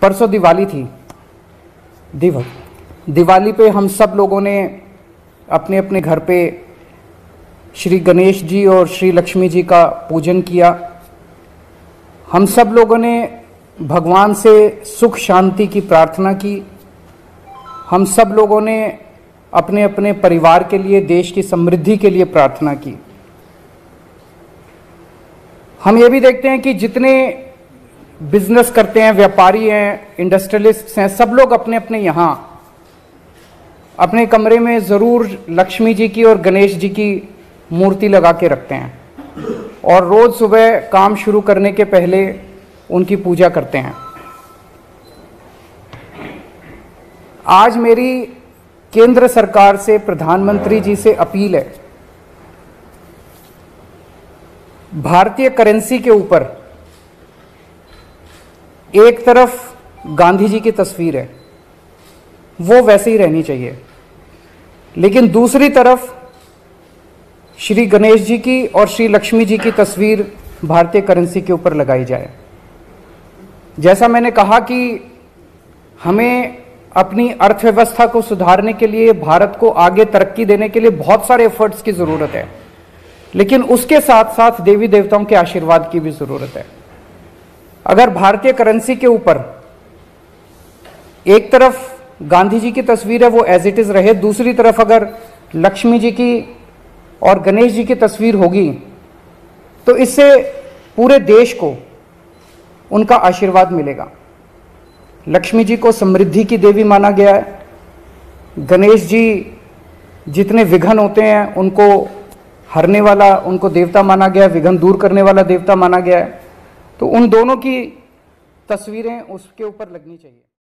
परसों दिवाली थी। दिवाली पे हम सब लोगों ने अपने अपने घर पे श्री गणेश जी और श्री लक्ष्मी जी का पूजन किया। हम सब लोगों ने भगवान से सुख शांति की प्रार्थना की। हम सब लोगों ने अपने अपने परिवार के लिए, देश की समृद्धि के लिए प्रार्थना की। हम ये भी देखते हैं कि जितने बिजनेस करते हैं, व्यापारी हैं, इंडस्ट्रियलिस्ट्स हैं, सब लोग अपने अपने यहाँ अपने कमरे में ज़रूर लक्ष्मी जी की और गणेश जी की मूर्ति लगा के रखते हैं और रोज़ सुबह काम शुरू करने के पहले उनकी पूजा करते हैं। आज मेरी केंद्र सरकार से, प्रधानमंत्री जी से अपील है, भारतीय करेंसी के ऊपर एक तरफ गांधी जी की तस्वीर है, वो वैसे ही रहनी चाहिए, लेकिन दूसरी तरफ श्री गणेश जी की और श्री लक्ष्मी जी की तस्वीर भारतीय करेंसी के ऊपर लगाई जाए। जैसा मैंने कहा कि हमें अपनी अर्थव्यवस्था को सुधारने के लिए, भारत को आगे तरक्की देने के लिए बहुत सारे एफर्ट्स की ज़रूरत है, लेकिन उसके साथ साथ देवी देवताओं के आशीर्वाद की भी ज़रूरत है। अगर भारतीय करेंसी के ऊपर एक तरफ गांधी जी की तस्वीर है, वो एज इट इज़ रहे, दूसरी तरफ अगर लक्ष्मी जी की और गणेश जी की तस्वीर होगी, तो इससे पूरे देश को उनका आशीर्वाद मिलेगा। लक्ष्मी जी को समृद्धि की देवी माना गया है। गणेश जी जितने विघ्न होते हैं उनको हरने वाला, उनको देवता माना गया है, विघ्न दूर करने वाला देवता माना गया है। तो उन दोनों की तस्वीरें उसके ऊपर लगनी चाहिए।